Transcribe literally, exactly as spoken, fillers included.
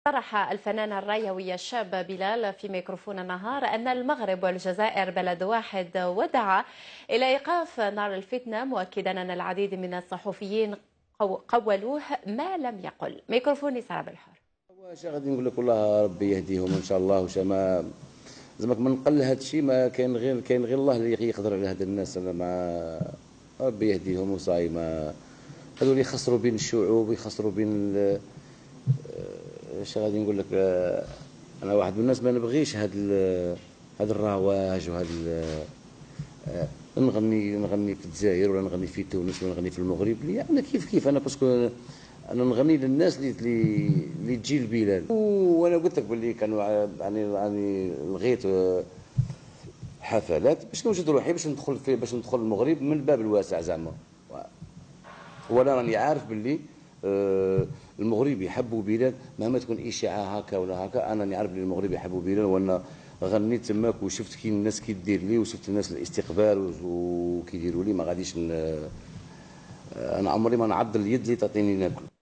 طرح الفنان الرايوي الشاب بلال في ميكروفون النهار أن المغرب والجزائر بلد واحد، ودعا إلى إيقاف نار الفتنة، مؤكدا أن العديد من الصحفيين قولوه ما لم يقل. ميكروفون سارة بالحر. واش غادي نقول لك؟ والله ربي يهديهم ان شاء الله. واش ما زعما ما نقل هذا الشيء، ما كاين غير كاين غير الله اللي يقدر على هاد الناس. انا مع ربي يهديهم وصاي. ما هذو اللي يخسروا بين الشعوب ويخسروا بين اش غادي نقول لك. انا واحد من الناس ما نبغيش هاد هاد الرواج وهاد نغني نغني في الجزائر ولا نغني في تونس ولا نغني في المغرب. لي انا كيف كيف انا باسكو انا نغني للناس اللي اللي تجي البلاد. وانا قلت لك باللي كانوا يعني يعني لغيت حفلات باش نوجد روحي باش ندخل في باش ندخل المغرب من الباب الواسع زعما. وانا راني عارف باللي المغرب يحبوا بلاد مهما تكون اشاعه هكا ولا هكا. انا راني عارف باللي المغرب يحبوا بلاد، وانا غنيت تماك وشفت كي الناس كي دير لي وشفت الناس الاستقبال وكيديروا لي. ما غاديش انا عمري ما نعضل اليد اللي تعطيني ناكل.